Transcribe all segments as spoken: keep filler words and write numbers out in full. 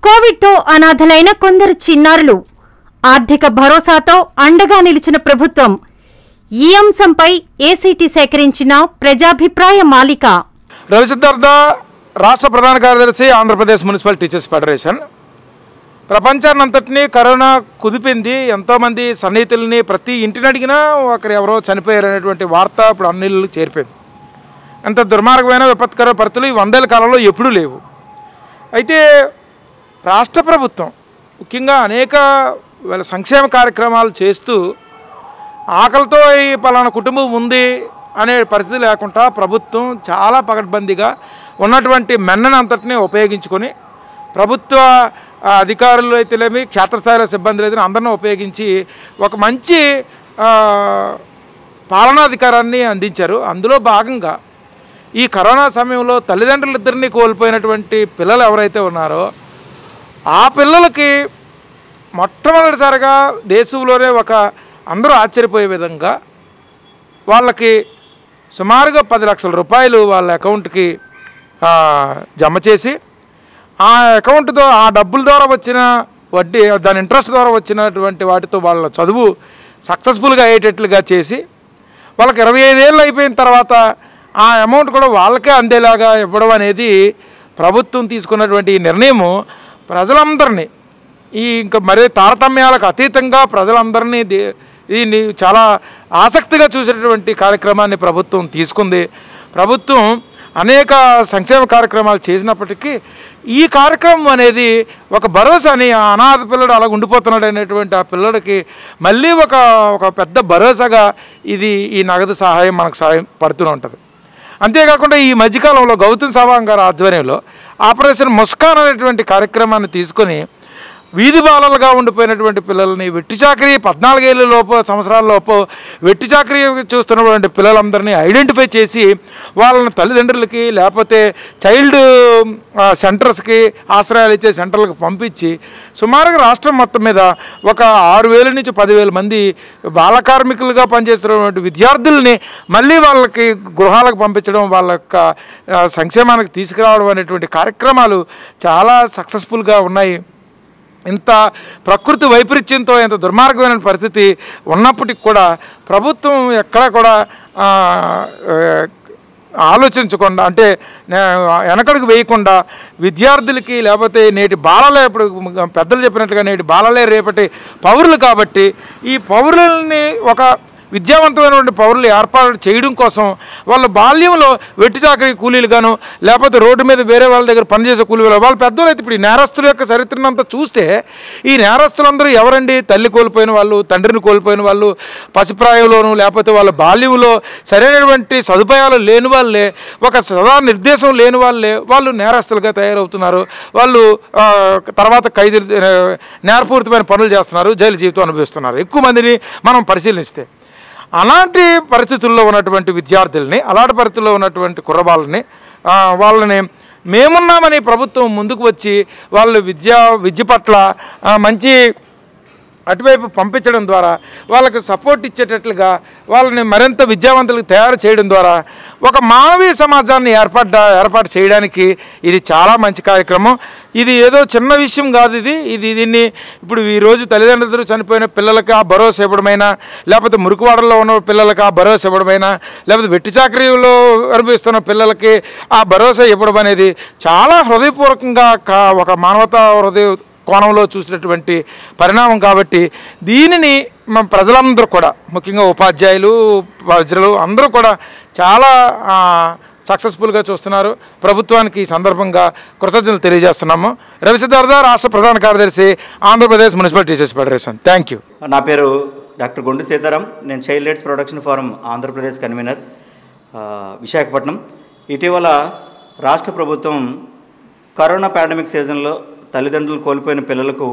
కోవిడ్తో అనాథలైన కొందరు చిన్నారులు ఆర్థిక భరోసాతో అండగా నిలిచిన ప్రభుత్వం ఈ అంశంపై ఏసీటీ సేకరించిన ప్రజాభిప్రాయ మాలిక. రవిసిద్ధార్థ రాష్ట్ర ప్రధాన కార్యదర్శి ఆంధ్రప్రదేశ్ మున్సిపల్ టీచర్స్ ఫెడరేషన్. ప్రపంచాన్నంతటినీ కరోనా కుదిపింది. ఎంతోమంది సన్నిహితుల్ని ప్రతి ఇంటిని అడిగినా ఒకరు ఎవరో చనిపోయారనేటువంటి వార్త ఇప్పుడు అన్నిళ్ళు చేరిపోయింది. ఎంత దుర్మార్గమైన విపత్కర పరిస్థితులు ఈ వందేళ్ల కాలంలో ఎప్పుడూ లేవు. అయితే రాష్ట్ర ప్రభుత్వం ముఖ్యంగా అనేక సంక్షేమ కార్యక్రమాలు చేస్తూ ఆకలితో ఈ పలానా కుటుంబం ఉంది అనే పరిస్థితి లేకుండా ప్రభుత్వం చాలా పకడ్బందీగా ఉన్నటువంటి మెన్నను అంతటినీ ఉపయోగించుకొని ప్రభుత్వ అధికారులు అయితేనేమి క్షేత్రస్థాయిలో సిబ్బందులు అయితే అందరినీ ఉపయోగించి ఒక మంచి పాలనాధికారాన్ని అందించారు. అందులో భాగంగా ఈ కరోనా సమయంలో తల్లిదండ్రులిద్దరినీ కోల్పోయినటువంటి పిల్లలు ఎవరైతే ఉన్నారో ఆ పిల్లలకి మొట్టమొదటిసారిగా దేశంలోనే ఒక అందరూ ఆశ్చర్యపోయే విధంగా వాళ్ళకి సుమారుగా పది లక్షల రూపాయలు వాళ్ళ అకౌంట్కి జమ చేసి ఆ అకౌంట్తో ఆ డబ్బుల ద్వారా వచ్చిన వడ్డీ దాని ఇంట్రెస్ట్ ద్వారా వచ్చినటువంటి వాటితో వాళ్ళ చదువు సక్సెస్ఫుల్గా అయ్యేటట్లుగా చేసి వాళ్ళకి ఇరవై ఐదేళ్ళు అయిపోయిన తర్వాత ఆ అమౌంట్ కూడా వాళ్ళకే అందేలాగా ఇవ్వడం అనేది ప్రభుత్వం తీసుకున్నటువంటి నిర్ణయము ప్రజలందరినీ ఈ ఇంకా మరే తారతమ్యాలకు అతీతంగా ప్రజలందరినీ దీన్ని చాలా ఆసక్తిగా చూసేటటువంటి కార్యక్రమాన్ని ప్రభుత్వం తీసుకుంది. ప్రభుత్వం అనేక సంక్షేమ కార్యక్రమాలు చేసినప్పటికీ ఈ కార్యక్రమం అనేది ఒక భరోసాని ఆ అనాథ పిల్లడు అలా ఉండిపోతున్నాడు అనేటువంటి ఆ పిల్లడికి మళ్ళీ ఒక ఒక పెద్ద భరోసాగా ఇది ఈ నగదు సహాయం మనకు సహాయం పడుతూ ఉంటుంది. అంతేకాకుండా ఈ మధ్యకాలంలో గౌతమ్ సవాంగ్ గారి ఆధ్వర్యంలో ఆపరేషన్ ముస్కాన్ అనేటువంటి కార్యక్రమాన్ని తీసుకొని వీధి బాలలుగా ఉండిపోయినటువంటి పిల్లల్ని వెట్టి చాకరీ పద్నాలుగేళ్ళ లోపు సంవత్సరాల లోపు వెట్టి చాకరీ చూస్తున్నటువంటి పిల్లలందరినీ ఐడెంటిఫై చేసి వాళ్ళని తల్లిదండ్రులకి లేకపోతే చైల్డ్ సెంటర్స్కి ఆశ్రయాలు ఇచ్చే సెంటర్లకు పంపించి సుమారుగా రాష్ట్రం మొత్తం మీద ఒక ఆరు వేల నుంచి పదివేల మంది బాల కార్మికులుగా పనిచేస్తున్నటువంటి విద్యార్థుల్ని మళ్ళీ వాళ్ళకి గృహాలకు పంపించడం వాళ్ళ యొక్క సంక్షేమానికి తీసుకురావడం అనేటువంటి కార్యక్రమాలు చాలా సక్సెస్ఫుల్గా ఉన్నాయి. ఇంత ప్రకృతి వైపరీత్యంతో ఇంత దుర్మార్గమైన పరిస్థితి ఉన్నప్పటికి కూడా ప్రభుత్వం ఎక్కడా కూడా ఆలోచించకుండా అంటే వెనకడుగు వేయకుండా విద్యార్థులకి లేకపోతే నేటి బాలలే ఇప్పుడు పెద్దలు చెప్పినట్టుగా నేటి బాలలే రేపటి పౌరులు కాబట్టి ఈ పౌరులని ఒక విద్యావంతమైనటువంటి పౌరులు ఏర్పాటు చేయడం కోసం వాళ్ళ బాల్యంలో వెట్టి చాకరీ కూలీలు గాను లేకపోతే రోడ్డు మీద వేరే వాళ్ళ దగ్గర పనిచేసే కూలీలు వాళ్ళ పెద్దలు అయితే ఇప్పుడు ఈ నేరస్తుల యొక్క చరిత్రను అంతా చూస్తే ఈ నేరస్తులందరూ ఎవరండి? తల్లి కోల్పోయిన వాళ్ళు, తండ్రిని కోల్పోయిన వాళ్ళు, పసిప్రాయంలోనూ లేకపోతే వాళ్ళ బాల్యంలో సరైనటువంటి సదుపాయాలు లేని వాళ్ళే, ఒక సదా నిర్దేశం లేని వాళ్ళే వాళ్ళు నేరస్తులుగా తయారవుతున్నారు. వాళ్ళు తర్వాత ఖైదీ నేరపూరితమైన పనులు చేస్తున్నారు, జైలు జీవితం అనుభవిస్తున్నారు. ఎక్కువ మందిని మనం పరిశీలిస్తే అలాంటి పరిస్థితుల్లో ఉన్నటువంటి విద్యార్థుల్ని అలాంటి పరిస్థితుల్లో ఉన్నటువంటి కుర్రబాళ్ళని వాళ్ళని మేమున్నామని ప్రభుత్వం ముందుకు వచ్చి వాళ్ళు విద్యా విద్య పట్ల మంచి అటువైపు పంపించడం ద్వారా వాళ్ళకి సపోర్ట్ ఇచ్చేటట్లుగా వాళ్ళని మరింత విద్యావంతులకు తయారు చేయడం ద్వారా ఒక మానవీయ సమాజాన్ని ఏర్పడ్డ ఏర్పాటు చేయడానికి ఇది చాలా మంచి కార్యక్రమం. ఇది ఏదో చిన్న విషయం కాదు. ఇది ఇది దీన్ని ఇప్పుడు ఈరోజు తల్లిదండ్రులు చనిపోయిన పిల్లలకి ఆ భరోసా ఇవ్వడమైనా లేకపోతే మురికివాడల్లో ఉన్న పిల్లలకి ఆ భరోసా ఇవ్వడమైనా లేకపోతే వెట్టి చాకరీలో అనుభవిస్తున్న పిల్లలకి ఆ భరోసా ఇవ్వడం అనేది చాలా హృదయపూర్వకంగా ఒక మానవతా హృదయ కోణంలో చూసినటువంటి పరిణామం. కాబట్టి దీనిని మన ప్రజలందరూ కూడా ముఖ్యంగా ఉపాధ్యాయులు ప్రజలు అందరూ కూడా చాలా సక్సెస్ఫుల్గా చూస్తున్నారు. ప్రభుత్వానికి ఈ సందర్భంగా కృతజ్ఞతలు తెలియజేస్తున్నాము. రవిసిద్ధార్థ రాష్ట్ర ప్రధాన కార్యదర్శి Andhra Pradesh municipal teachers federation. Thank you. నా పేరు డాక్టర్ గొండు సీతారాం. నేను child rights protection forum Andhra Pradesh convener Visakhapatnam. ఇటీవల రాష్ట్ర ప్రభుత్వం కరోనా పాండమిక్ సీజన్లో తల్లిదండ్రులు కోల్పోయిన పిల్లలకు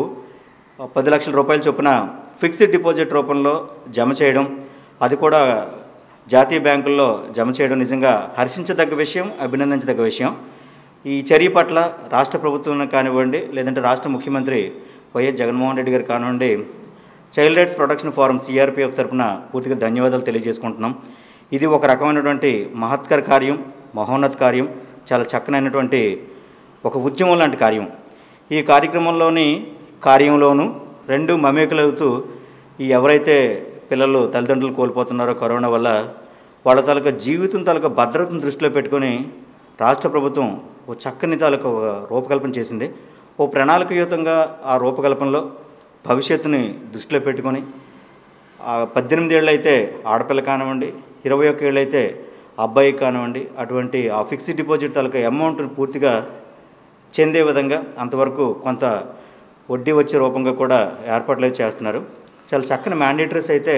పది లక్షల రూపాయల చొప్పున ఫిక్స్డ్ డిపాజిట్ రూపంలో జమ చేయడం, అది కూడా జాతీయ బ్యాంకుల్లో జమ చేయడం నిజంగా హర్షించదగ్గ విషయం, అభినందించదగ్గ విషయం. ఈ చర్య పట్ల రాష్ట్ర ప్రభుత్వం కానివ్వండి లేదంటే రాష్ట్ర ముఖ్యమంత్రి వైఎస్ జగన్మోహన్ రెడ్డి గారు కానివ్వండి child rights protection forum CRPF తరఫున పూర్తిగా ధన్యవాదాలు తెలియజేసుకుంటున్నాం. ఇది ఒక రకమైనటువంటి మహత్కర కార్యం, మహోన్నత కార్యం, చాలా చక్కనైనటువంటి ఒక ఉద్యమం లాంటి కార్యం. ఈ కార్యక్రమంలోని కార్యంలోనూ రెండు మమేకలవుతూ ఈ ఎవరైతే పిల్లలు తల్లిదండ్రులు కోల్పోతున్నారో కరోనా వల్ల వాళ్ళ తాలూకా జీవితం తాలూకా భద్రతను దృష్టిలో పెట్టుకొని రాష్ట్ర ప్రభుత్వం ఓ చక్కని తాలూకా రూపకల్పన చేసింది. ఓ ప్రణాళికయుతంగా ఆ రూపకల్పనలో భవిష్యత్తుని దృష్టిలో పెట్టుకొని పద్దెనిమిది ఏళ్ళు అయితే ఆడపిల్ల కానివ్వండి, ఇరవై ఒక్క ఏళ్ళు అయితే అబ్బాయి కానివ్వండి, అటువంటి ఆ ఫిక్స్డ్ డిపాజిట్ తాలూకా అమౌంట్ని పూర్తిగా చెందే విధంగా అంతవరకు కొంత వడ్డీ వచ్చే రూపంగా కూడా ఏర్పాట్లు అయితే చేస్తున్నారు. చాలా చక్కని మ్యాండేటరీస్ అయితే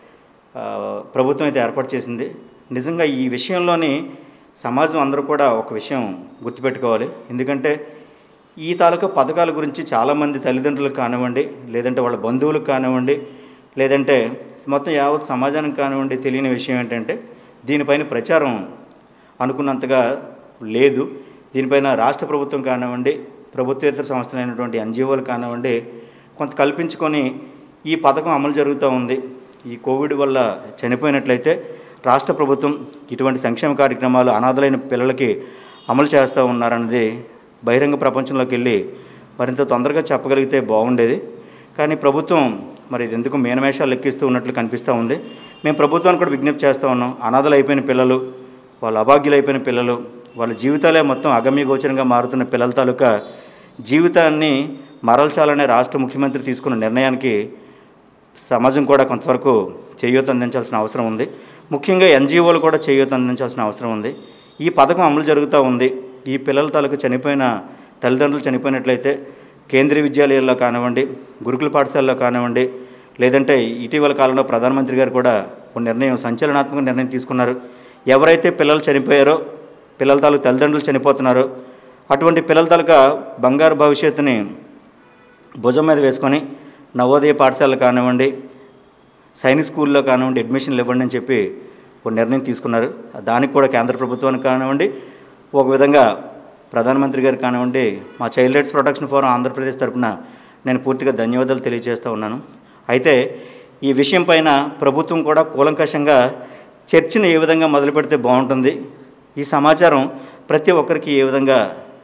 ప్రభుత్వం అయితే ఏర్పాటు చేసింది. నిజంగా ఈ విషయంలోని సమాజం అందరూ కూడా ఒక విషయం గుర్తుపెట్టుకోవాలి. ఎందుకంటే ఈ తాలూకా పథకాల గురించి చాలామంది తల్లిదండ్రులకు కానివ్వండి, లేదంటే వాళ్ళ బంధువులకు కానివ్వండి, లేదంటే మొత్తం యావత్ సమాజానికి కానివ్వండి తెలియని విషయం ఏంటంటే దీనిపైన ప్రచారం అనుకున్నంతగా లేదు. దీనిపైన రాష్ట్ర ప్రభుత్వం కానివ్వండి, ప్రభుత్వేతర సంస్థలైనటువంటి ఎన్జిఓలు కానివ్వండి కొంత కల్పించుకొని ఈ పథకం అమలు జరుగుతూ ఉంది. ఈ కోవిడ్ వల్ల చనిపోయినట్లయితే రాష్ట్ర ప్రభుత్వం ఇటువంటి సంక్షేమ కార్యక్రమాలు అనాథలైన పిల్లలకి అమలు చేస్తూ ఉన్నారన్నది బహిరంగ ప్రపంచంలోకి వెళ్ళి మరింత తొందరగా చెప్పగలిగితే బాగుండేది. కానీ ప్రభుత్వం మరి ఇది ఎందుకు మేనమేషాలు లెక్కిస్తూ ఉన్నట్లు కనిపిస్తూ ఉంది. మేము ప్రభుత్వానికి కూడా విజ్ఞప్తి చేస్తూ ఉన్నాం. అనాథలు అయిపోయిన పిల్లలు, వాళ్ళ అభాగ్యులు అయిపోయిన పిల్లలు, వాళ్ళ జీవితాలే మొత్తం అగమ్యగోచరంగా మారుతున్న పిల్లల తాలూకా జీవితాన్ని మరల్చాలనే రాష్ట్ర ముఖ్యమంత్రి తీసుకున్న నిర్ణయానికి సమాజం కూడా కొంతవరకు చేయూత అందించాల్సిన అవసరం ఉంది. ముఖ్యంగా ఎన్జిఓలు కూడా చేయూత అందించాల్సిన అవసరం ఉంది. ఈ పథకం అమలు జరుగుతూ ఉంది. ఈ పిల్లల తాలూకు చనిపోయిన తల్లిదండ్రులు చనిపోయినట్లయితే కేంద్రీయ విద్యాలయాల్లో కానివ్వండి, గురుకుల పాఠశాలలో కానివ్వండి, లేదంటే ఇటీవల కాలంలో ప్రధానమంత్రి గారు కూడా ఒక నిర్ణయం, సంచలనాత్మక నిర్ణయం తీసుకున్నారు. ఎవరైతే పిల్లలు చనిపోయారో, పిల్లల తాలూకు తల్లిదండ్రులు చనిపోతున్నారో అటువంటి పిల్లల తాలూకా బంగారు భవిష్యత్తుని భుజం మీద వేసుకొని నవోదయ పాఠశాలలు కానివ్వండి, సైనిక్ స్కూల్లో కానివ్వండి అడ్మిషన్లు ఇవ్వండి అని చెప్పి ఒక నిర్ణయం తీసుకున్నారు. దానికి కూడా కేంద్ర ప్రభుత్వానికి కానివ్వండి, ఒక విధంగా ప్రధానమంత్రి గారు కానివ్వండి, మా child rights protection forum Andhra Pradesh తరఫున నేను పూర్తిగా ధన్యవాదాలు తెలియజేస్తూ ఉన్నాను. అయితే ఈ విషయం పైన ప్రభుత్వం కూడా కూలంకషంగా చర్చను ఏ విధంగా మొదలు పెడితే బాగుంటుంది, ఈ సమాచారం ప్రతి ఒక్కరికి ఏ విధంగా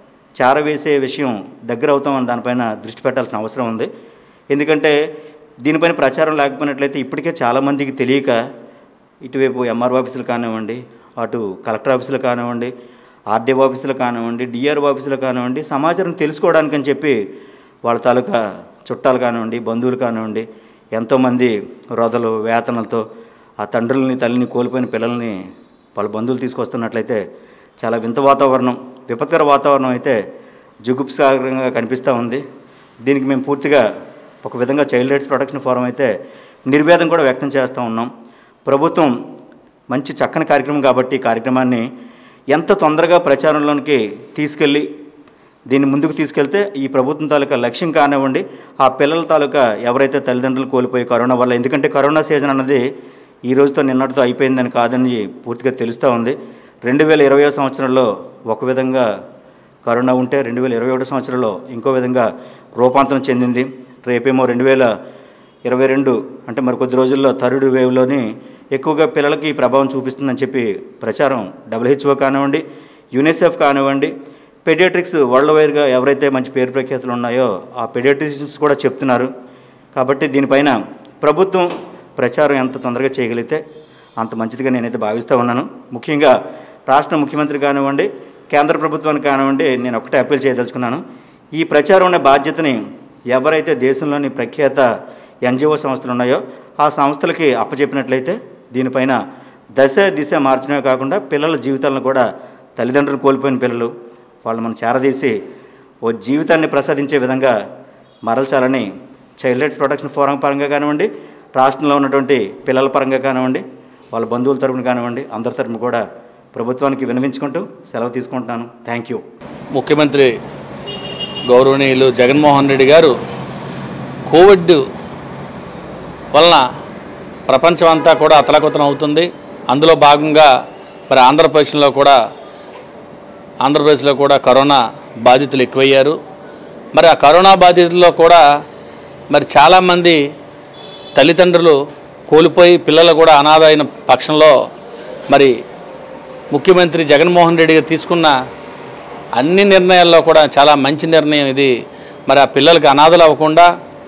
చేరవేసే విషయం దగ్గర అవుతామని దానిపైన దృష్టి పెట్టాల్సిన అవసరం ఉంది. ఎందుకంటే దీనిపైన ప్రచారం లేకపోయినట్లయితే ఇప్పటికే చాలామందికి తెలియక ఇటువైపు ఎంఆర్ఓ ఆఫీసులు కానివ్వండి, అటు కలెక్టర్ ఆఫీసులు కానివ్వండి, ఆర్డీఓ ఆఫీసులు కానివ్వండి, డిఆర్ఓ ఆఫీసులు కానివ్వండి సమాచారం తెలుసుకోవడానికని చెప్పి వాళ్ళ తాలూకా చుట్టాలు కానివ్వండి, బంధువులు కానివ్వండి ఎంతోమంది వృధలు వేతనలతో ఆ తండ్రులని తల్లిని కోల్పోయిన పిల్లల్ని వాళ్ళ బంధువులు తీసుకొస్తున్నట్లయితే చాలా వింత వాతావరణం, విపత్కర వాతావరణం అయితే జుగుప్సాకరంగా కనిపిస్తూ ఉంది. దీనికి మేము పూర్తిగా ఒక విధంగా చైల్డ్ రైట్స్ ప్రొటెక్షన్ ఫోరం అయితే నిర్వేదం కూడా వ్యక్తం చేస్తూ ఉన్నాం. ప్రభుత్వం మంచి చక్కని కార్యక్రమం కాబట్టి ఈ కార్యక్రమాన్ని ఎంత తొందరగా ప్రచారంలోనికి తీసుకెళ్ళి దీన్ని ముందుకు తీసుకెళ్తే ఈ ప్రభుత్వం తాలూకా లక్ష్యం కానివ్వండి, ఆ పిల్లల తాలూకా ఎవరైతే తల్లిదండ్రులు కోల్పోయి కరోనా వల్ల, ఎందుకంటే కరోనా సీజన్ అన్నది ఈ రోజుతో నిన్నటితో అయిపోయిందని కాదని పూర్తిగా తెలుస్తూ ఉంది. రెండు వేల ఇరవై సంవత్సరంలో ఒక విధంగా కరోనా ఉంటే రెండు వేల ఇరవై ఒకటి సంవత్సరంలో ఇంకో విధంగా రూపాంతరం చెందింది. రేపేమో రెండు వేల ఇరవై రెండు అంటే మరి కొద్ది రోజుల్లో థర్డ్ వేవ్లోని ఎక్కువగా పిల్లలకి ఈ ప్రభావం చూపిస్తుందని చెప్పి ప్రచారం డబ్ల్యూహెచ్ఓ కానివ్వండి, యూనిసెఫ్ కానివ్వండి, పెడియాట్రిక్స్ వరల్డ్ వైడ్గా ఎవరైతే మంచి పేరు ప్రఖ్యాతులు ఉన్నాయో ఆ పెడియాట్రిషియన్స్ కూడా చెప్తున్నారు. కాబట్టి దీనిపైన ప్రభుత్వం ప్రచారం ఎంత తొందరగా చేయగలిగితే అంత మంచిదిగా నేనైతే భావిస్తూ ఉన్నాను. ముఖ్యంగా రాష్ట్ర ముఖ్యమంత్రి కానివ్వండి, కేంద్ర ప్రభుత్వానికి కానివ్వండి నేను ఒకటే అప్పీల్ చేయదలుచుకున్నాను. ఈ ప్రచారం అనే బాధ్యతని ఎవరైతే దేశంలోని ప్రఖ్యాత ఎన్జిఓ సంస్థలు ఉన్నాయో ఆ సంస్థలకి అప్పచెప్పినట్లయితే దీనిపైన దశ దిశ మార్చడమే కాకుండా పిల్లల జీవితాలను కూడా, తల్లిదండ్రులు కోల్పోయిన పిల్లలు వాళ్ళు మనం చేరదీసి ఓ జీవితాన్ని ప్రసాదించే విధంగా మరల్చాలని చైల్డ్ రైట్స్ ప్రొటెక్షన్ ఫోరం పరంగా కానివ్వండి, రాష్ట్రంలో ఉన్నటువంటి పిల్లల పరంగా కానివ్వండి, వాళ్ళ బంధువుల తరపున కానివ్వండి, అందరి తరపున కూడా ప్రభుత్వానికి విన్నవించుకుంటూ సెలవు తీసుకుంటున్నాను. Thank you. ముఖ్యమంత్రి గౌరవనీయులు జగన్మోహన్ రెడ్డి గారు కోవిడ్ వలన ప్రపంచం అంతా కూడా అతలాకుతలం అవుతుంది. అందులో భాగంగా మరి ఆంధ్రప్రదేశ్లో కూడా ఆంధ్రప్రదేశ్లో కూడా కరోనా బాధితులు ఎక్కువయ్యారు. మరి ఆ కరోనా బాధితుల్లో కూడా మరి చాలామంది తల్లిదండ్రులు కోల్పోయి పిల్లలు కూడా అనాథ అయిన పక్షంలో మరి ముఖ్యమంత్రి జగన్మోహన్ రెడ్డి గారు తీసుకున్న అన్ని నిర్ణయాల్లో కూడా చాలా మంచి నిర్ణయం ఇది. మరి ఆ పిల్లలకి అనాథలు అవ్వకుండా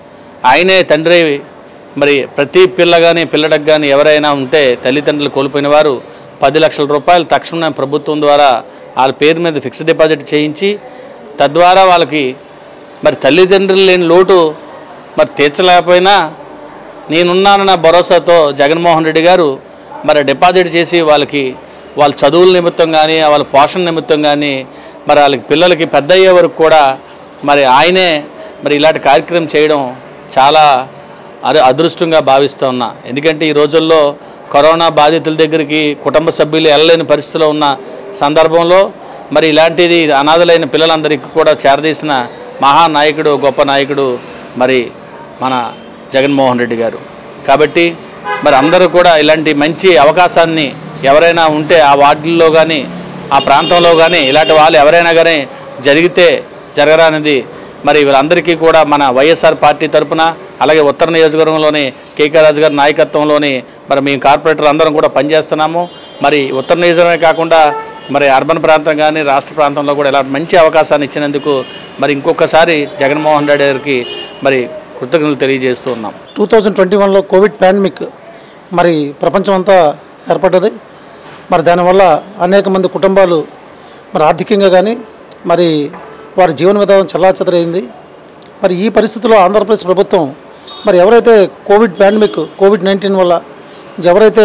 ఆయనే తండ్రి మరి ప్రతి పిల్ల కానీ పిల్లడికి కానీ ఎవరైనా ఉంటే తల్లిదండ్రులు కోల్పోయిన వారు పది లక్షల రూపాయలు తక్షణమే ప్రభుత్వం ద్వారా వాళ్ళ పేరు మీద ఫిక్స్డ్ డిపాజిట్ చేయించి తద్వారా వాళ్ళకి మరి తల్లిదండ్రులు లేని లోటు మరి తీర్చలేకపోయినా నేనున్నానన్న భరోసాతో జగన్మోహన్ రెడ్డి గారు మరి డిపాజిట్ చేసి వాళ్ళకి వాళ్ళ చదువుల నిమిత్తం కానీ వాళ్ళ పోషణ నిమిత్తం కానీ మరి వాళ్ళకి పిల్లలకి పెద్ద అయ్యే వరకు కూడా మరి ఆయనే మరి ఇలాంటి కార్యక్రమం చేయడం చాలా అదృ అదృష్టంగా భావిస్తూ ఉన్నా. ఎందుకంటే ఈ రోజుల్లో కరోనా బాధితుల దగ్గరికి కుటుంబ సభ్యులు వెళ్ళలేని పరిస్థితిలో ఉన్న సందర్భంలో మరి ఇలాంటిది అనాథలైన పిల్లలందరికీ కూడా చేరదీసిన మహానాయకుడు గొప్ప నాయకుడు మరి మన జగన్మోహన్ రెడ్డి గారు. కాబట్టి మరి అందరూ కూడా ఇలాంటి మంచి అవకాశాన్ని ఎవరైనా ఉంటే ఆ వార్డుల్లో కానీ ఆ ప్రాంతంలో కానీ ఇలాంటి వాళ్ళు ఎవరైనా కానీ జరిగితే జరగరానిది మరి వీళ్ళందరికీ కూడా మన వైఎస్ఆర్ పార్టీ తరఫున అలాగే ఉత్తర నియోజకవర్గంలోని కేకే రాజు గారి నాయకత్వంలోని మరి మేము కార్పొరేటర్ అందరం కూడా పనిచేస్తున్నాము. మరి ఉత్తర నియోజకవర్గమే కాకుండా మరి అర్బన్ ప్రాంతం కానీ రాష్ట్ర ప్రాంతంలో కూడా ఇలా మంచి అవకాశాన్ని ఇచ్చినందుకు మరి ఇంకొకసారి జగన్మోహన్ రెడ్డి గారికి మరి కృతజ్ఞతలు తెలియజేస్తూ ఉన్నాం. టూ థౌజండ్ ట్వంటీ వన్లో కోవిడ్ పాండమిక్ మరి ప్రపంచం అంతా ఏర్పడ్డది. మరి దానివల్ల అనేక మంది కుటుంబాలు మరి ఆర్థికంగా కానీ మరి వారి జీవన విధానం చెల్లాచెదరైంది. మరి ఈ పరిస్థితుల్లో ఆంధ్రప్రదేశ్ ప్రభుత్వం మరి ఎవరైతే కోవిడ్ పాండమిక్ కోవిడ్ నైన్టీన్ వల్ల ఎవరైతే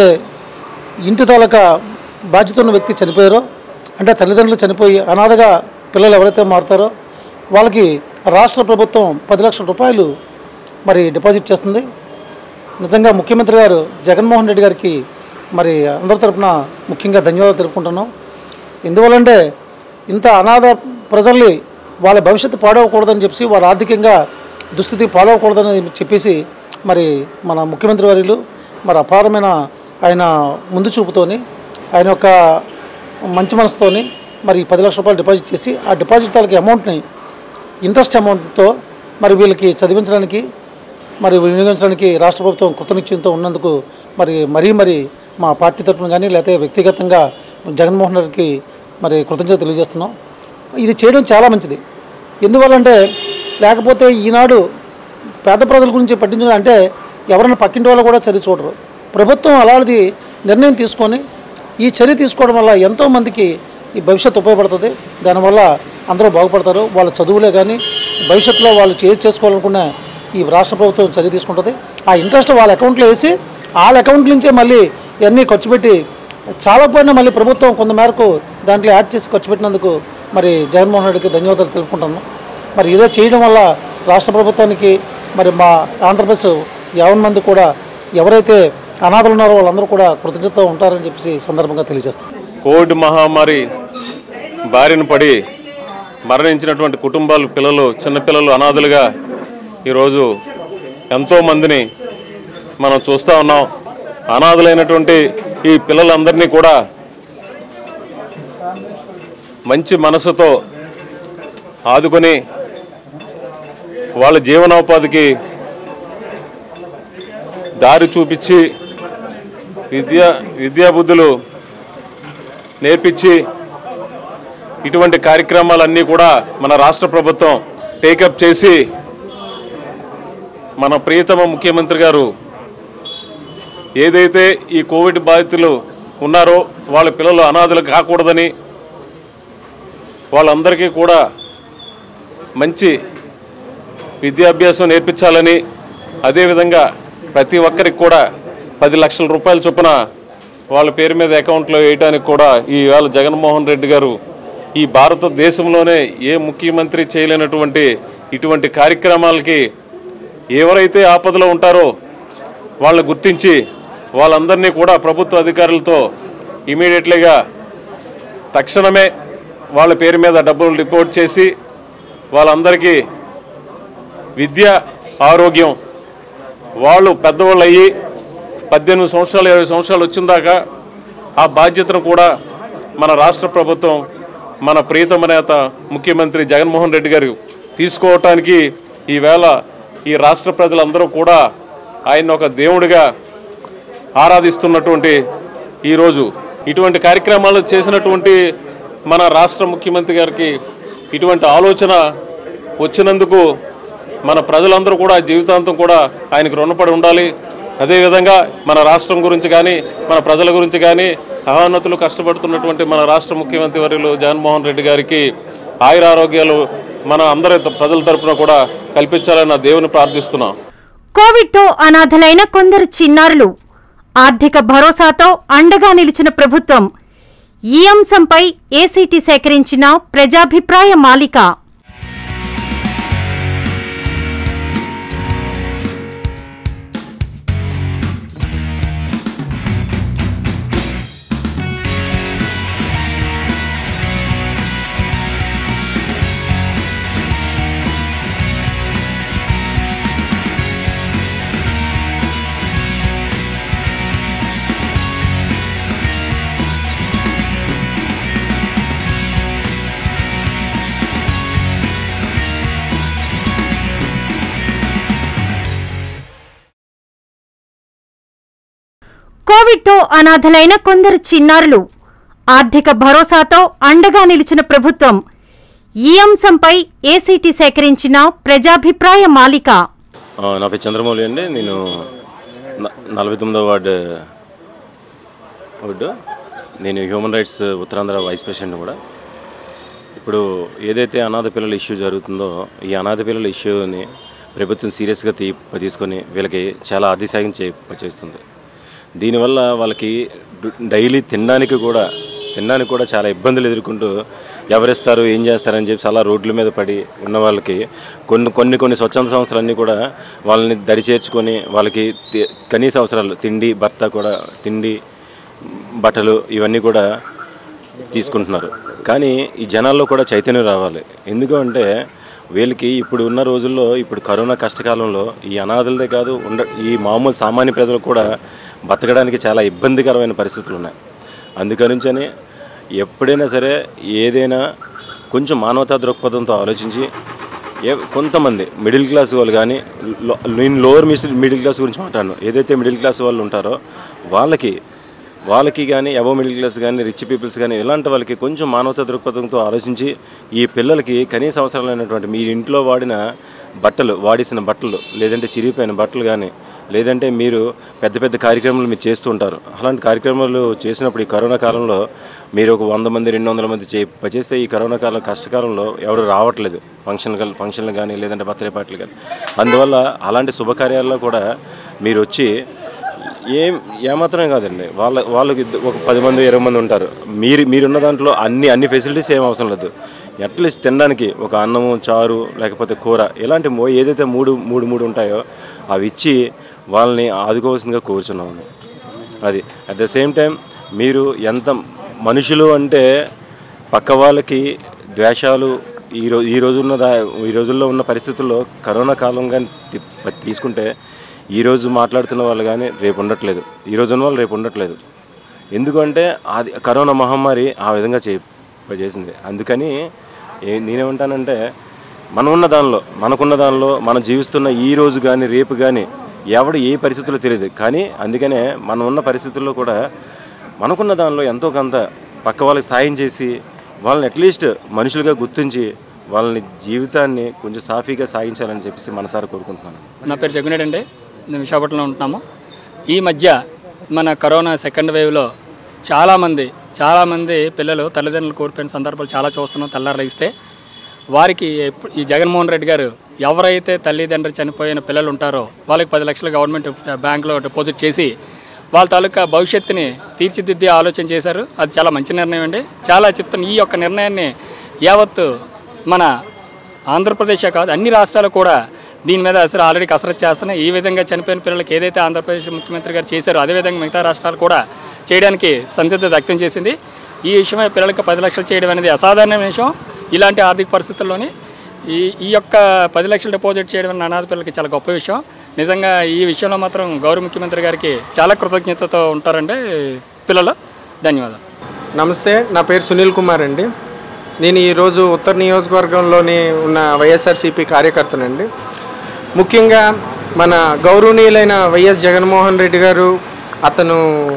ఇంటి తాలూకా బాధ్యత ఉన్న వ్యక్తి చనిపోయారో అంటే తల్లిదండ్రులు చనిపోయి అనాథగా పిల్లలు ఎవరైతే మారుతారో వాళ్ళకి రాష్ట్ర ప్రభుత్వం పది లక్షల రూపాయలు మరి డిపాజిట్ చేస్తుంది. నిజంగా ముఖ్యమంత్రి గారు జగన్మోహన్ రెడ్డి గారికి మరి అందరి తరపున ముఖ్యంగా ధన్యవాదాలు తెలుపుకుంటున్నాం. ఎందువల్లంటే ఇంత అనాథ ప్రజల్ని వాళ్ళ భవిష్యత్తు పాడవకూడదని చెప్పి వాళ్ళ ఆర్థికంగా దుస్థితి పాడవకూడదని చెప్పేసి మరి మన ముఖ్యమంత్రి వర్యులు మరి అపారమైన ఆయన ముందు చూపుతోని ఆయన యొక్క మంచి మనసుతోని మరి పది లక్షల రూపాయలు డిపాజిట్ చేసి ఆ డిపాజిట్ తాలూకు అమౌంట్ని ఇంట్రెస్ట్ అమౌంట్తో మరి వీళ్ళకి చదివించడానికి మరి వినియోగించడానికి రాష్ట్ర ప్రభుత్వం కృతనిశ్చయంతో ఉన్నందుకు మరి మరీ మరి మా పార్టీ తరఫున కానీ లేకపోతే వ్యక్తిగతంగా జగన్మోహన్ రెడ్డికి మరి కృతజ్ఞత తెలియజేస్తున్నాం. ఇది చేయడం చాలా మంచిది. ఎందువల్లంటే లేకపోతే ఈనాడు పేద ప్రజల గురించి పట్టించడం అంటే ఎవరైనా పక్కింటి వాళ్ళు కూడా చర్య చూడరు. ప్రభుత్వం అలాంటిది నిర్ణయం తీసుకొని ఈ చర్య తీసుకోవడం వల్ల ఎంతోమందికి ఈ భవిష్యత్తు ఉపయోగపడుతుంది. దానివల్ల అందరూ బాగుపడతారు. వాళ్ళ చదువులే కానీ భవిష్యత్తులో వాళ్ళు చేసి చేసుకోవాలనుకున్న ఈ రాష్ట్ర ప్రభుత్వం చర్య తీసుకుంటుంది. ఆ ఇంట్రెస్ట్ వాళ్ళ అకౌంట్లో వేసి వాళ్ళ అకౌంట్ నుంచే మళ్ళీ ఇవన్నీ ఖర్చు పెట్టి చాలా పోయినా మళ్ళీ ప్రభుత్వం కొంత మేరకు దాంట్లో యాడ్ చేసి ఖర్చు పెట్టినందుకు మరి జగన్మోహన్ రెడ్డికి ధన్యవాదాలు తెలుపుకుంటాను. మరి ఇదే చేయడం వల్ల రాష్ట్ర ప్రభుత్వానికి మరి మా ఆంధ్రప్రదేశ్ యావన్ మంది కూడా ఎవరైతే అనాథలు ఉన్నారో వాళ్ళందరూ కూడా కృతజ్ఞతతో ఉంటారని చెప్పేసి సందర్భంగా తెలియజేస్తాం. కోవిడ్ మహమ్మారి బారిన పడి మరణించినటువంటి కుటుంబాలు పిల్లలు చిన్నపిల్లలు అనాథలుగా ఈరోజు ఎంతోమందిని మనం చూస్తూ ఉన్నాం. అనాథలైనటువంటి ఈ పిల్లలందరినీ కూడా మంచి మనసుతో ఆదుకొని వాళ్ళ జీవనోపాధికి దారి చూపించి విద్యా విద్యాబుద్ధులు నేర్పించి ఇటువంటి కార్యక్రమాలన్నీ కూడా మన రాష్ట్ర ప్రభుత్వం టేకప్ చేసి మన ప్రియతమ ముఖ్యమంత్రి గారు ఏదైతే ఈ కోవిడ్ బాధితులు ఉన్నారో వాళ్ళ పిల్లలు అనాథలు కాకూడదని వాళ్ళందరికీ కూడా మంచి విద్యాభ్యాసం నేర్పించాలని అదేవిధంగా ప్రతి ఒక్కరికి కూడా పది లక్షల రూపాయల చొప్పున వాళ్ళ పేరు మీద అకౌంట్లో వేయడానికి కూడా ఈవేళ జగన్మోహన్ రెడ్డి గారు ఈ భారతదేశంలోనే ఏ ముఖ్యమంత్రి చేయలేనటువంటి ఇటువంటి కార్యక్రమాలకి ఎవరైతే ఆపదలో ఉంటారో వాళ్ళని గుర్తించి వాళ్ళందరినీ కూడా ప్రభుత్వ అధికారులతో ఇమీడియట్లీగా తక్షణమే వాళ్ళ పేరు మీద డబ్బులు రిపోర్ట్ చేసి వాళ్ళందరికీ విద్య ఆరోగ్యం వాళ్ళు పెద్దవాళ్ళు అయ్యి పద్దెనిమిది సంవత్సరాలు ఇరవై సంవత్సరాలు వచ్చిన దాకా ఆ బాధ్యతను కూడా మన రాష్ట్ర ప్రభుత్వం మన ప్రియతమ నేత ముఖ్యమంత్రి జగన్మోహన్ రెడ్డి గారు తీసుకోవటానికి ఈవేళ ఈ రాష్ట్ర ప్రజలందరూ కూడా ఆయన ఒక దేవుడిగా ఆరాధిస్తున్నటువంటి ఈరోజు ఇటువంటి కార్యక్రమాలు చేసినటువంటి మన రాష్ట్ర ముఖ్యమంత్రి గారికి ఇటువంటి ఆలోచన వచ్చినందుకు మన ప్రజలందరూ కూడా జీవితాంతం కూడా ఆయనకు రుణపడి ఉండాలి. అదేవిధంగా మన రాష్ట్రం గురించి కానీ మన ప్రజల గురించి కానీ అహోన్నతులు కష్టపడుతున్నటువంటి మన రాష్ట్ర ముఖ్యమంత్రి వర్యులు జగన్మోహన్ రెడ్డి గారికి ఆయురారోగ్యాలు మన అందరి ప్రజల తరపున కూడా కల్పించాలని దేవుని ప్రార్థిస్తున్నాం. కోవిడ్తో అనాథలైన కొందరు చిన్నారులు ఆర్థిక భరోసాతో అండగా నిలిచిన ప్రభుత్వం ఈ అంశంపై ఏసీటీ సేకరించిన ప్రజాభిప్రాయ మాలిక. కోవిడ్తో అనాథలైన కొందరు చిన్నారులు ఆర్థిక భరోసాతో అండగా నిలిచిన ప్రభుత్వం ఈ అంశంపై ఏసీటీ సేకరించిన ప్రజాభిప్రాయ మాలిక. నా పేరు చంద్రమౌళి అండి. నేను నలభై తొమ్మిదవ వార్డు వార్డు నేను human rights Uttarandhra vice president కూడా. ఇప్పుడు ఏదైతే అనాథ పిల్లల ఇష్యూ జరుగుతుందో ఈ అనాథ పిల్లల ఇష్యూని ప్రభుత్వం సీరియస్గా తీ తీసుకొని వీళ్ళకి చాలా అతిసాయం చే చేస్తుంది. దీనివల్ల వాళ్ళకి డైలీ తినడానికి కూడా తినడానికి కూడా చాలా ఇబ్బందులు ఎదుర్కొంటూ ఎవరిస్తారు ఏం చేస్తారని చెప్పి చాలా రోడ్ల మీద పడి ఉన్న వాళ్ళకి కొన్ని కొన్ని కొన్ని స్వచ్ఛంద సంస్థలన్నీ కూడా వాళ్ళని దరి చేర్చుకొని వాళ్ళకి కనీస అవసరాలు తిండి భర్త కూడా తిండి బట్టలు ఇవన్నీ కూడా తీసుకుంటున్నారు. కానీ ఈ జనాల్లో కూడా చైతన్యం రావాలి. ఎందుకంటే వీళ్ళకి ఇప్పుడు ఉన్న రోజుల్లో ఇప్పుడు కరోనా కష్టకాలంలో ఈ అనాథలదే కాదు ఉండ ఈ మామూలు సామాన్య ప్రజలు కూడా బతకడానికి చాలా ఇబ్బందికరమైన పరిస్థితులు ఉన్నాయి. అందుకనుంచని ఎప్పుడైనా సరే ఏదైనా కొంచెం మానవతా దృక్పథంతో ఆలోచించి ఏ కొంతమంది మిడిల్ క్లాస్ వాళ్ళు కానీ నేను లోవర్ మిడిల్ క్లాస్ గురించి మాట్లాడను, ఏదైతే మిడిల్ క్లాస్ వాళ్ళు ఉంటారో వాళ్ళకి వాళ్ళకి కానీ అబవ్ మిడిల్ క్లాస్ కానీ రిచ్ పీపుల్స్ కానీ ఇలాంటి వాళ్ళకి కొంచెం మానవతా దృక్పథంతో ఆలోచించి ఈ పిల్లలకి కనీస అవసరాలైనటువంటి మీ ఇంట్లో వాడిన బట్టలు వాడిసిన బట్టలు లేదంటే చిరిగిపోయిన బట్టలు కానీ లేదంటే మీరు పెద్ద పెద్ద కార్యక్రమాలు మీరు చేస్తూ ఉంటారు. అలాంటి కార్యక్రమాలు చేసినప్పుడు ఈ కరోనా కాలంలో మీరు ఒక వంద మంది రెండు వందల మంది చే చేస్తే ఈ కరోనా కాలం కష్టకాలంలో ఎవరు రావట్లేదు ఫంక్షన్ ఫంక్షన్లు కానీ లేదంటే బర్త్డే పార్టీలు కానీ. అందువల్ల అలాంటి శుభకార్యాల్లో కూడా మీరు వచ్చి ఏం ఏమాత్రమే కాదండి వాళ్ళ వాళ్ళకి ఒక పది మంది ఇరవై మంది ఉంటారు. మీరు మీరున్న దాంట్లో అన్ని అన్ని ఫెసిలిటీస్ ఏం అవసరం లేదు. అట్లీస్ట్ తినడానికి ఒక అన్నము చారు లేకపోతే కూర ఇలాంటి ఏదైతే మూడు మూడు మూడు ఉంటాయో అవి ఇచ్చి వాళ్ళని ఆదుకోవాల్సిందిగా కోరుచున్నాము. అది అట్ ద సేమ్ టైం మీరు ఎంత మనుషులు అంటే పక్క వాళ్ళకి ద్వేషాలు ఈ రోజు ఈ రోజున్న ఈ రోజుల్లో ఉన్న పరిస్థితుల్లో కరోనా కాలం కానీ తీసుకుంటే ఈరోజు మాట్లాడుతున్న వాళ్ళు కానీ రేపు ఉండట్లేదు, ఈరోజు ఉన్న వాళ్ళు రేపు ఉండట్లేదు. ఎందుకంటే అది కరోనా మహమ్మారి ఆ విధంగా చే చేసింది. అందుకని నేనేమంటానంటే మనం ఉన్న దానిలో మనకున్న దానిలో మనం జీవిస్తున్న ఈ రోజు కానీ రేపు కానీ ఎవడు ఏ పరిస్థితుల్లో తెలియదు. కానీ అందుకనే మనం ఉన్న పరిస్థితుల్లో కూడా మనకున్న దానిలో ఎంతో కొంత పక్క వాళ్ళకి సాయం చేసి వాళ్ళని అట్లీస్ట్ మనుషులుగా గుర్తించి వాళ్ళని జీవితాన్ని కొంచెం సాఫీగా సాగించాలని చెప్పేసి మనసారా కోరుకుంటున్నాను. నా పేరు జగ్గునేట్ అండి. మేము విశాఖపట్నంలో ఉంటున్నాము. ఈ మధ్య మన కరోనా సెకండ్ వేవ్లో చాలామంది చాలామంది పిల్లలు తల్లిదండ్రులు కోల్పోయిన సందర్భాలు చాలా చూస్తున్నాం. తెల్లారలేస్తే వారికి ఈ జగన్మోహన్ రెడ్డి గారు ఎవరైతే తల్లిదండ్రులు చనిపోయిన పిల్లలు ఉంటారో వాళ్ళకి పది లక్షలు గవర్నమెంట్ బ్యాంకులో డిపాజిట్ చేసి వాళ్ళ తాలూకా భవిష్యత్తుని తీర్చిదిద్దే ఆలోచన చేశారు. అది చాలా మంచి నిర్ణయం అండి. చాలా చెప్తాను, ఈ యొక్క నిర్ణయాన్ని యావత్తు మన ఆంధ్రప్రదేశే కాదు అన్ని రాష్ట్రాలు కూడా దీని మీద అసలు ఆల్రెడీ కసరత్తు చేస్తున్నాయి. ఈ విధంగా చనిపోయిన పిల్లలకి ఏదైతే ఆంధ్రప్రదేశ్ ముఖ్యమంత్రి గారు చేశారో అదేవిధంగా మిగతా రాష్ట్రాలు కూడా చేయడానికి సంసిద్ధత వ్యక్తం చేసింది. ఈ విషయమై పిల్లలకి పది లక్షలు చేయడం అనేది అసాధారణ విషయం. ఇలాంటి ఆర్థిక పరిస్థితుల్లోని ఈ ఈ యొక్క పది లక్షలు డిపాజిట్ చేయడం అన్న అనాథ పిల్లలకి చాలా గొప్ప విషయం. నిజంగా ఈ విషయంలో మాత్రం గౌరవ ముఖ్యమంత్రి గారికి చాలా కృతజ్ఞతతో ఉంటారండి పిల్లలు. ధన్యవాదాలు. నమస్తే, నా పేరు సునీల్ కుమార్ అండి. నేను ఈరోజు ఉత్తర నియోజకవర్గంలోని ఉన్న వైఎస్ఆర్సీపీ కార్యకర్తనండి. ముఖ్యంగా మన గౌరవనీయులైన వైఎస్ జగన్మోహన్ రెడ్డి గారు అతను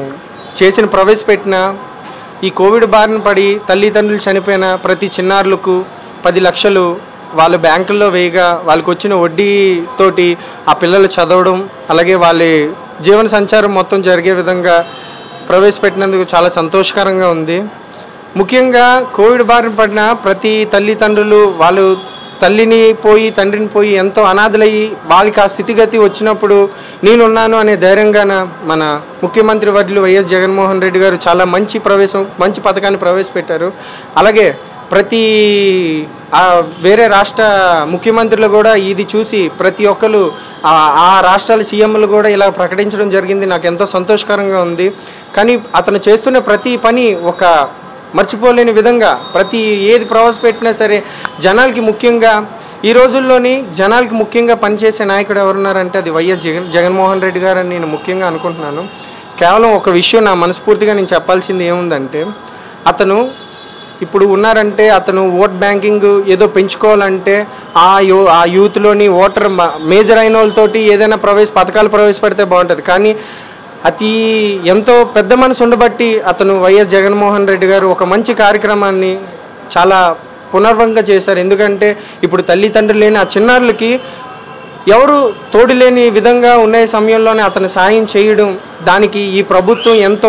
చేసిన ప్రవేశపెట్టిన ఈ కోవిడ్ బారిన పడి తల్లిదండ్రులు చనిపోయిన ప్రతి చిన్నారులకు పది లక్షలు వాళ్ళు బ్యాంకుల్లో వేయగా వాళ్ళకి వచ్చిన వడ్డీతోటి ఆ పిల్లలు చదవడం అలాగే వాళ్ళ జీవన సంచారం మొత్తం జరిగే విధంగా ప్రవేశపెట్టినందుకు చాలా సంతోషకరంగా ఉంది. ముఖ్యంగా కోవిడ్ బారిన పడిన ప్రతి తల్లిదండ్రులు వాళ్ళు తల్లిని పోయి తండ్రిని పోయి ఎంతో అనాథలయ్యి వాళ్ళకి ఆ స్థితిగతి వచ్చినప్పుడు నేనున్నాను అనే ధైర్యంగాన మన ముఖ్యమంత్రి వర్యులు వైఎస్ జగన్మోహన్ రెడ్డి గారు చాలా మంచి ప్రవేశం మంచి పథకాన్ని ప్రవేశపెట్టారు. అలాగే ప్రతి వేరే రాష్ట్ర ముఖ్యమంత్రులు కూడా ఇది చూసి ప్రతి ఒక్కరు ఆ రాష్ట్రాల సీఎంలు కూడా ఇలా ప్రకటించడం జరిగింది. నాకు ఎంతో సంతోషకరంగా ఉంది. కానీ అతను చేస్తున్న ప్రతి పని ఒక మర్చిపోలేని విధంగా ప్రతి ఏది ప్రవేశపెట్టినా సరే జనాలకి ముఖ్యంగా ఈ రోజుల్లోని జనాలకి ముఖ్యంగా పనిచేసే నాయకుడు ఎవరున్నారంటే అది వైఎస్ జగన్ జగన్మోహన్ రెడ్డి గారు అని నేను ముఖ్యంగా అనుకుంటున్నాను. కేవలం ఒక విషయం నా మనస్ఫూర్తిగా నేను చెప్పాల్సింది ఏముందంటే అతను ఇప్పుడు ఉన్నారంటే అతను ఓట్ బ్యాంకింగ్ ఏదో పెంచుకోవాలంటే ఆ యూ ఆ యూత్లోని ఓటర్ మేజర్ అయిన వాళ్ళతోటి ఏదైనా ప్రవేశ పథకాలు ప్రవేశపెడితే బాగుంటుంది. కానీ అతి ఎంతో పెద్ద మనసు ఉండబట్టి అతను వైఎస్ జగన్మోహన్ రెడ్డి గారు ఒక మంచి కార్యక్రమాన్ని చాలా పునర్వంగా చేశారు. ఎందుకంటే ఇప్పుడు తల్లిదండ్రులు లేని ఆ చిన్నారులకి ఎవరు తోడు లేని విధంగా ఉన్న సమయంలోనే అతను సాయం చేయడం దానికి ఈ ప్రభుత్వం ఎంతో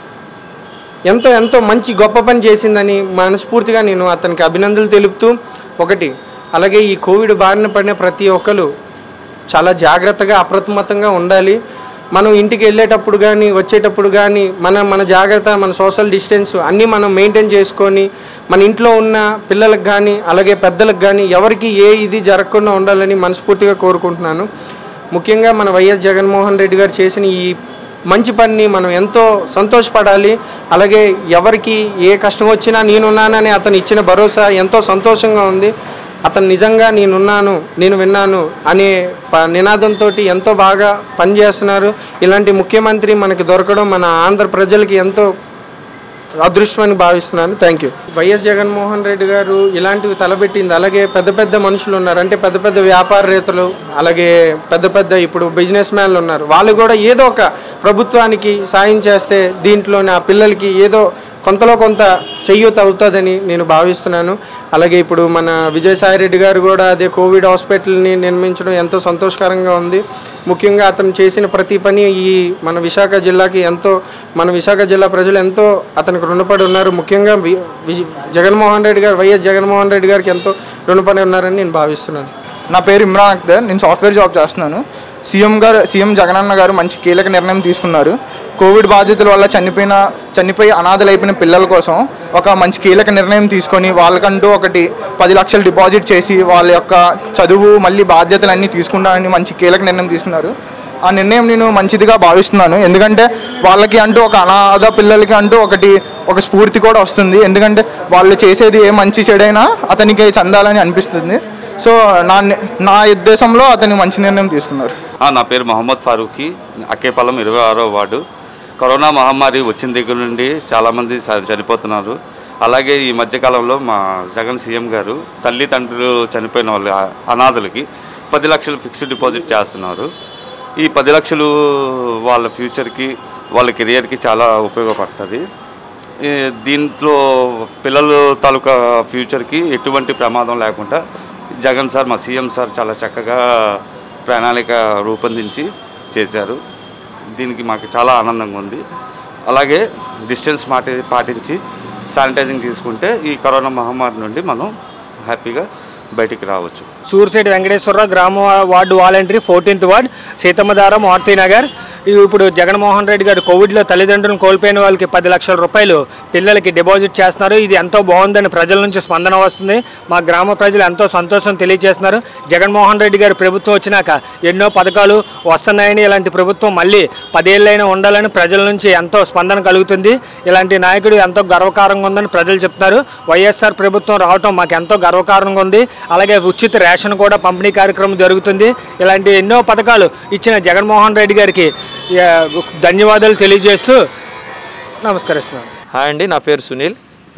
ఎంతో ఎంతో మంచి గొప్ప పని చేసిందని మనస్ఫూర్తిగా నేను అతనికి అభినందనలు తెలుపుతూ ఒకటి అలాగే ఈ కోవిడ్ బారిన పడిన ప్రతి ఒక్కరు చాలా జాగ్రత్తగా అప్రమత్తంగా ఉండాలి. మనం ఇంటికి వెళ్ళేటప్పుడు కానీ వచ్చేటప్పుడు కానీ మన మన జాగ్రత్త మన సోషల్ డిస్టెన్స్ అన్నీ మనం మెయింటైన్ చేసుకొని మన ఇంట్లో ఉన్న పిల్లలకు కానీ అలాగే పెద్దలకు కానీ ఎవరికి ఏ ఇది జరగకుండా ఉండాలని మనస్ఫూర్తిగా కోరుకుంటున్నాను. ముఖ్యంగా మన వైఎస్ జగన్మోహన్ రెడ్డి గారు చేసిన ఈ మంచి పనిని మనం ఎంతో సంతోషపడాలి. అలాగే ఎవరికి ఏ కష్టం వచ్చినా నేనున్నానని అతను ఇచ్చిన భరోసా ఎంతో సంతోషంగా ఉంది. అతను నిజంగా నేనున్నాను నేను విన్నాను అనే నినాదంతో ఎంతో బాగా పనిచేస్తున్నారు. ఇలాంటి ముఖ్యమంత్రి మనకి దొరకడం మన ఆంధ్ర ప్రజలకి ఎంతో అదృష్టమని భావిస్తున్నాను. Thank you. YS Jaganmohan Reddy గారు ఇలాంటివి తలబెట్టింది. అలాగే పెద్ద పెద్ద మనుషులు ఉన్నారు, అంటే పెద్ద పెద్ద వ్యాపారవేత్తలు అలాగే పెద్ద పెద్ద ఇప్పుడు బిజినెస్ మ్యాన్లు ఉన్నారు. వాళ్ళు కూడా ఏదో ఒక ప్రభుత్వానికి సాయం చేస్తే దీంట్లోనే ఆ పిల్లలకి ఏదో కొంతలో కొంత చెయ్యూత అవుతుందని నేను భావిస్తున్నాను. అలాగే ఇప్పుడు మన విజయసాయిరెడ్డి గారు కూడా అదే కోవిడ్ హాస్పిటల్ని నిర్మించడం ఎంతో సంతోషకరంగా ఉంది. ముఖ్యంగా అతను చేసిన ప్రతి పని ఈ మన విశాఖ జిల్లాకి ఎంతో మన విశాఖ జిల్లా ప్రజలు ఎంతో అతనికి రుణపడి ఉన్నారు. ముఖ్యంగా జగన్మోహన్ రెడ్డి గారు వైఎస్ జగన్మోహన్ రెడ్డి గారికి ఎంతో రుణపడి ఉన్నారని నేను భావిస్తున్నాను. నా పేరు ఇమ్రాన్ అఖ్తర్, నేను సాఫ్ట్వేర్ జాబ్ చేస్తున్నాను. సీఎం గారు సీఎం జగనన్న గారు మంచి కీలక నిర్ణయం తీసుకున్నారు. కోవిడ్ బాధితుల వల్ల చనిపోయిన చనిపోయి అనాథలైపోయిన పిల్లల కోసం ఒక మంచి కీలక నిర్ణయం తీసుకొని వాళ్ళకంటూ ఒకటి పది లక్షలు డిపాజిట్ చేసి వాళ్ళ యొక్క చదువు మళ్ళీ బాధ్యతలన్నీ తీసుకుంటానని మంచి కీలక నిర్ణయం తీసుకున్నారు. ఆ నిర్ణయం నేను మంచిదిగా భావిస్తున్నాను. ఎందుకంటే వాళ్ళకి అంటూ ఒక అనాథ పిల్లలకి అంటూ ఒకటి ఒక స్ఫూర్తి కూడా వస్తుంది. ఎందుకంటే వాళ్ళు చేసేది ఏ మంచి చెడైనా అతనికి చెందాలని అనిపిస్తుంది. సో నా నా ఉద్దేశంలో అతను మంచి నిర్ణయం తీసుకున్నారు. నా పేరు మహమ్మద్ ఫారూఖీ, అక్కేపాలెం ఇరవై ఆరో వార్డు. కరోనా మహమ్మారి వచ్చిన దగ్గర నుండి చాలామంది చనిపోతున్నారు. అలాగే ఈ మధ్యకాలంలో మా జగన్ సీఎం గారు తల్లిదండ్రులు చనిపోయిన వాళ్ళ అనాథలకి పది లక్షలు ఫిక్స్డ్ డిపాజిట్ చేస్తున్నారు. ఈ పది లక్షలు వాళ్ళ ఫ్యూచర్కి వాళ్ళ కెరియర్కి చాలా ఉపయోగపడుతుంది. దీంట్లో పిల్లల తాలూకా ఫ్యూచర్కి ఎటువంటి ప్రమాదం లేకుండా జగన్ సార్ మా సీఎం సార్ చాలా చక్కగా ప్రణాళిక రూపొందించి చేశారు. దీనికి మాకు చాలా ఆనందంగా ఉంది. అలాగే డిస్టెన్స్ మాటి పాటించి శానిటైజింగ్ తీసుకుంటే ఈ కరోనా మహమ్మారి నుండి మనం హ్యాపీగా బయటికి రావచ్చు. సూర్సేటి వెంకటేశ్వరరావు, గ్రామ వార్డు volunteer, fourteenth ward, Seethammadhara, Maruthi Nagar. ఇప్పుడు జగన్మోహన్ రెడ్డి గారు కోవిడ్లో తల్లిదండ్రులను కోల్పోయిన వాళ్ళకి పది లక్షల రూపాయలు పిల్లలకి డిపాజిట్ చేస్తున్నారు. ఇది ఎంతో బాగుందని ప్రజల నుంచి స్పందన వస్తుంది. మా గ్రామ ప్రజలు ఎంతో సంతోషం తెలియజేస్తున్నారు. జగన్మోహన్ రెడ్డి గారు ప్రభుత్వం వచ్చినాక ఎన్నో పథకాలు వస్తున్నాయని, ఇలాంటి ప్రభుత్వం మళ్ళీ పదేళ్ళైనా ఉండాలని ప్రజల నుంచి ఎంతో స్పందన కలుగుతుంది. ఇలాంటి నాయకుడు ఎంతో గర్వకారంగా ఉందని ప్రజలు చెప్తున్నారు. వైఎస్ఆర్ ప్రభుత్వం రావటం మాకు ఎంతో గర్వకారంగా ఉంది. అలాగే ఉచిత రేషన్ కూడా పంపిణీ కార్యక్రమం జరుగుతుంది. ఇలాంటి ఎన్నో పథకాలు ఇచ్చిన జగన్మోహన్ రెడ్డి గారికి ధన్యవాదాలు తెలియజేస్తూ నమస్కరిస్తున్నాను. హాయ్ అండి, నా పేరు సునీల్.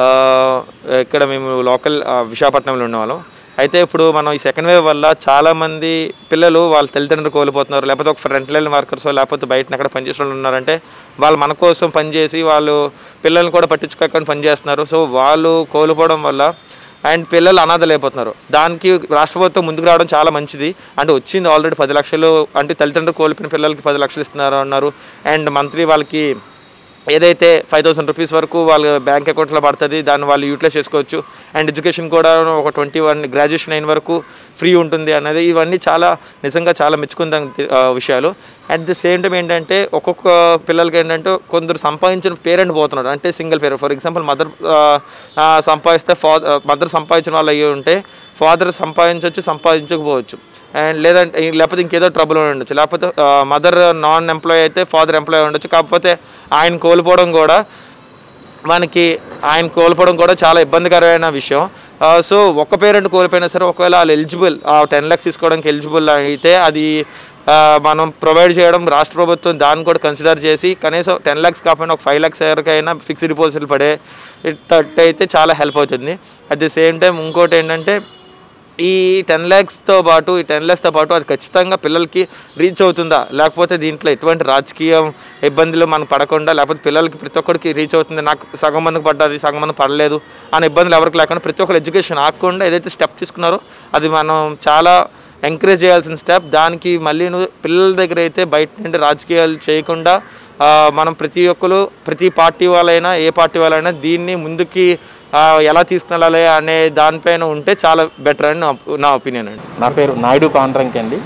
ఇక్కడ మేము లోకల్ విశాఖపట్నంలో ఉన్నవాళ్ళం. అయితే ఇప్పుడు మనం ఈ సెకండ్ వేవ్ వల్ల చాలామంది పిల్లలు వాళ్ళ తల్లిదండ్రులు కోల్పోతున్నారు. లేకపోతే ఒక ఫ్రంట్ లైన్ వర్కర్స్ లేకపోతే బయట ఎక్కడ పనిచేసే వాళ్ళు ఉన్నారంటే వాళ్ళు మన కోసం పనిచేసి వాళ్ళు పిల్లల్ని కూడా పట్టించుకోకుండా పనిచేస్తున్నారు. సో వాళ్ళు కోల్పోవడం వల్ల అండ్ పిల్లలు అనాథలు అయిపోతున్నారు. దానికి రాష్ట్ర ప్రభుత్వం ముందుకు రావడం చాలా మంచిది. అంటే వచ్చింది ఆల్రెడీ పది లక్షలు అంటే తల్లిదండ్రులు కోల్పోయిన పిల్లలకి పది లక్షలు ఇస్తున్నారు అన్నారు. అండ్ మంత్లీ వాళ్ళకి ఏదైతే ఫైవ్ థౌసండ్ రూపీస్ వరకు వాళ్ళ బ్యాంక్ అకౌంట్లో పడుతుంది, దాన్ని వాళ్ళు యూటిలైజ్ చేసుకోవచ్చు. అండ్ ఎడ్యుకేషన్ కూడా ఒక ట్వంటీ వన్ గ్రాడ్యుయేషన్ అయిన వరకు ఫ్రీ ఉంటుంది అనేది ఇవన్నీ చాలా నిజంగా చాలా మెచ్చుకుందా విషయాలు. అట్ ది సేమ్ టైం ఏంటంటే ఒక్కొక్క పిల్లలకి ఏంటంటే కొందరు సంపాదించిన పేరెంట్ పోతున్నాడు, అంటే single parent. For example mother సంపాదిస్తే ఫాదర్ మదర్ సంపాదించిన వాళ్ళు అయ్యి ఉంటే ఫాదర్ సంపాదించవచ్చు, సంపాదించకపోవచ్చు. అండ్ లేదంటే లేకపోతే ఇంకేదో ట్రబుల్ ఉండొచ్చు. లేకపోతే మదర్ నాన్ ఎంప్లాయ్ అయితే ఫాదర్ ఎంప్లాయ్ ఉండొచ్చు. కాకపోతే ఆయన కోల్పోవడం కూడా మనకి ఆయన కోల్పోవడం కూడా చాలా ఇబ్బందికరమైన విషయం. సో ఒక్క పేరెంట్ కోల్పోయినా సరే ఒకవేళ వాళ్ళు ఎలిజిబుల్ టెన్ ల్యాక్స్ తీసుకోవడానికి ఎలిజిబుల్ అయితే అది మనం ప్రొవైడ్ చేయడం రాష్ట్ర ప్రభుత్వం దాన్ని కూడా కన్సిడర్ చేసి కనీసం టెన్ ల్యాక్స్ కాకపోయినా ఒక ఫైవ్ ల్యాక్స్ ఎవరికైనా ఫిక్స్డ్ డిపాజిట్లు పడే తట్టు అయితే చాలా హెల్ప్ అవుతుంది. అట్ ది సేమ్ టైం ఇంకోటి ఏంటంటే ఈ టెన్ ల్యాక్స్తో పాటు ఈ టెన్ ల్యాక్స్తో పాటు అది ఖచ్చితంగా పిల్లలకి రీచ్ అవుతుందా, లేకపోతే దీంట్లో ఎటువంటి రాజకీయ ఇబ్బందులు మనకు పడకుండా లేకపోతే పిల్లలకి ప్రతి ఒక్కరికి రీచ్ అవుతుంది, నాకు సగం మందికి పడ్డది సగం మంది పడలేదు అనే ఇబ్బందులు ఎవరికి లేకుండా ప్రతి ఒక్కరు ఎడ్యుకేషన్ ఆగకుండా ఏదైతే స్టెప్ తీసుకున్నారో అది మనం చాలా ఎంకరేజ్ చేయాల్సిన స్టెప్. దానికి మళ్ళీ పిల్లల దగ్గర అయితే బయట నుండి రాజకీయాలు చేయకుండా మనం ప్రతి ఒక్కరు ప్రతి పార్టీ వాళ్ళైనా ఏ పార్టీ వాళ్ళైనా దీన్ని ముందుకి ఎలా తీసుకెళ్ళాలి అనే దానిపైన ఉంటే చాలా బెటర్ అని నా ఒపీనియన్ అండి. నా పేరు నాయుడు పాండ్రంకి అండి.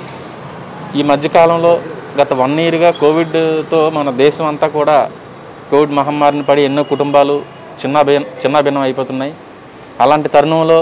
ఈ మధ్యకాలంలో గత వన్ ఇయర్గా కోవిడ్తో మన దేశం అంతా కూడా కోవిడ్ మహమ్మారిని పడి ఎన్నో కుటుంబాలు చిన్న చిన్న భిన్నం అయిపోతున్నాయి. అలాంటి తరుణంలో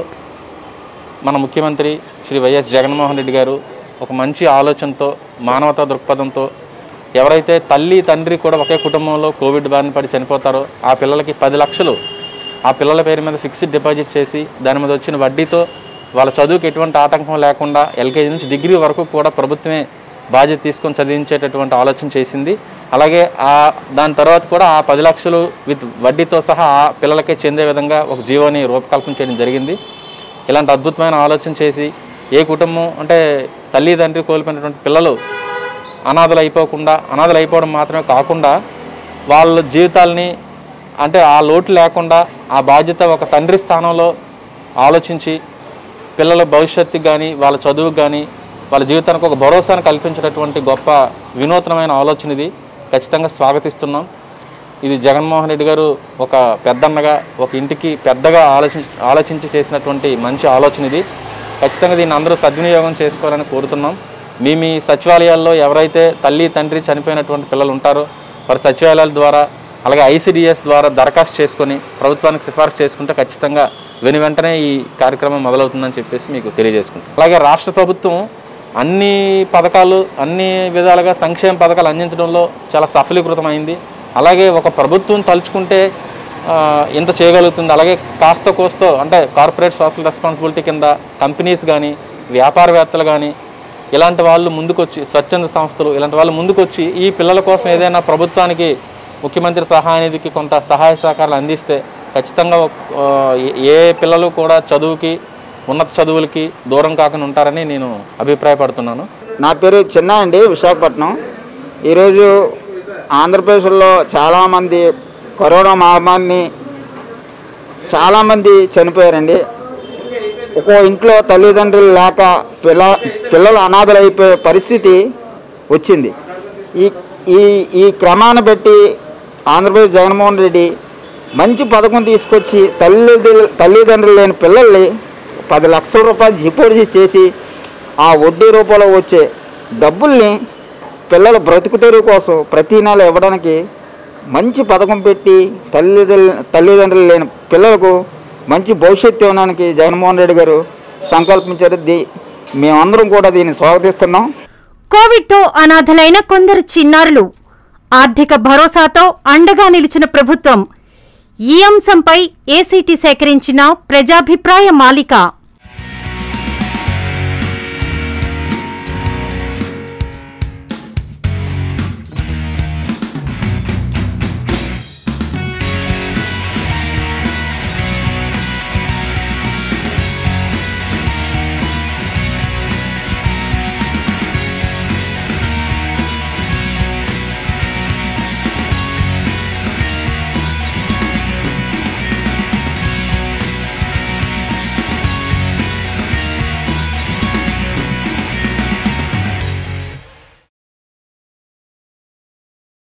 మన ముఖ్యమంత్రి శ్రీ వైఎస్ జగన్మోహన్ రెడ్డి గారు ఒక మంచి ఆలోచనతో మానవతా దృక్పథంతో ఎవరైతే తల్లి తండ్రి కూడా ఒకే కుటుంబంలో కోవిడ్ బారిన పడి చనిపోతారో ఆ పిల్లలకి పది లక్షలు ఆ పిల్లల పేరు మీద ఫిక్స్డ్ డిపాజిట్ చేసి దాని మీద వచ్చిన వడ్డీతో వాళ్ళ చదువుకి ఎటువంటి ఆటంకం లేకుండా ఎల్కేజీ నుంచి డిగ్రీ వరకు కూడా ప్రభుత్వమే బాధ్యత తీసుకొని చదివించేటటువంటి ఆలోచన చేసింది. అలాగే ఆ దాని తర్వాత కూడా ఆ పది లక్షలు విత్ వడ్డీతో సహా ఆ పిల్లలకే చెందే విధంగా ఒక జీవోని రూపకల్పన చేయడం జరిగింది. ఇలాంటి అద్భుతమైన ఆలోచన చేసి ఏ కుటుంబం అంటే తల్లి తండ్రి కోల్పోయినటువంటి పిల్లలు అనాథలు అయిపోకుండా అనాథలు అయిపోవడం మాత్రమే కాకుండా వాళ్ళ జీవితాలని అంటే ఆ లోటు లేకుండా ఆ బాధ్యత ఒక తండ్రి స్థానంలో ఆలోచించి పిల్లల భవిష్యత్తుకి కానీ వాళ్ళ చదువుకు కానీ వాళ్ళ జీవితానికి ఒక భరోసాను కల్పించేటటువంటి గొప్ప వినూత్నమైన ఆలోచన ఇది. ఖచ్చితంగా స్వాగతిస్తున్నాం. ఇది జగన్మోహన్ రెడ్డి గారు ఒక పెద్దన్నగా ఒక ఇంటికి పెద్దగా ఆలోచించి ఆలోచించి చేసినటువంటి మంచి ఆలోచన ఇది. ఖచ్చితంగా దీన్ని అందరూ సద్వినియోగం చేసుకోవాలని కోరుతున్నాం. మీ మీ సచివాలయాల్లో ఎవరైతే తల్లి తండ్రి చనిపోయినటువంటి పిల్లలు ఉంటారో వారి సచివాలయాల ద్వారా అలాగే ఐసిడిఎస్ ద్వారా దరఖాస్తు చేసుకొని ప్రభుత్వానికి సిఫార్సు చేసుకుంటే ఖచ్చితంగా వెను వెంటనే ఈ కార్యక్రమం మొదలవుతుందని చెప్పేసి మీకు తెలియజేసుకుంటాం. అలాగే రాష్ట్ర ప్రభుత్వం అన్ని పథకాలు అన్ని విధాలుగా సంక్షేమ పథకాలు అందించడంలో చాలా సఫలీకృతమైంది. అలాగే ఒక ప్రభుత్వం తలుచుకుంటే ఇంత చేయగలుగుతుంది. అలాగే కాస్త కోస్తో అంటే కార్పొరేట్ సోషల్ రెస్పాన్సిబిలిటీ కింద కంపెనీస్ కానీ వ్యాపారవేత్తలు కానీ ఇలాంటి వాళ్ళు ముందుకొచ్చి స్వచ్ఛంద సంస్థలు ఇలాంటి వాళ్ళు ముందుకొచ్చి ఈ పిల్లల కోసం ఏదైనా ప్రభుత్వానికి ముఖ్యమంత్రి సహాయ నిధికి కొంత సహాయ సహకారాలు అందిస్తే ఖచ్చితంగా ఏ పిల్లలు కూడా చదువుకి ఉన్నత చదువులకి దూరం కాకుండా ఉంటారని నేను అభిప్రాయపడుతున్నాను. నా పేరు చిన్న అండి, విశాఖపట్నం. ఈరోజు ఆంధ్రప్రదేశ్లో చాలామంది కరోనా మహమ్మారిని చాలామంది చనిపోయారండి. ఒక్కో ఇంట్లో తల్లిదండ్రులు లేక పిల్ల పిల్లలు అనాథలు అయిపోయే పరిస్థితి వచ్చింది. ఈ ఈ ఈ క్రమాన్ని బట్టి ఆంధ్రప్రదేశ్ జగన్మోహన్ రెడ్డి మంచి పథకం తీసుకొచ్చి తల్లి తల్లిదండ్రులు లేని పిల్లల్ని పది లక్షల రూపాయలు డిపాజిట్ చేసి ఆ వడ్డీ రూపంలో వచ్చే డబ్బుల్ని పిల్లల బ్రతుకుతెరువు కోసం ప్రతి నెల ఇవ్వడానికి మంచి పథకం పెట్టి తల్లిదండ్రులు తల్లిదండ్రులు లేని పిల్లలకు మంచి భవిష్యత్తు ఇవ్వడానికి జగన్మోహన్ రెడ్డి గారు సంకల్పించారు. మేమందరం కూడా దీన్ని స్వాగతిస్తున్నాం. కోవిడ్తో అనాథలైన కొందరు చిన్నారులు ఆర్థిక భరోసాతో అండగా నిలిచిన ప్రభుత్వం ఈ అంశంపై ఏసీటీ సేకరించిన ప్రజాభిప్రాయ మాలిక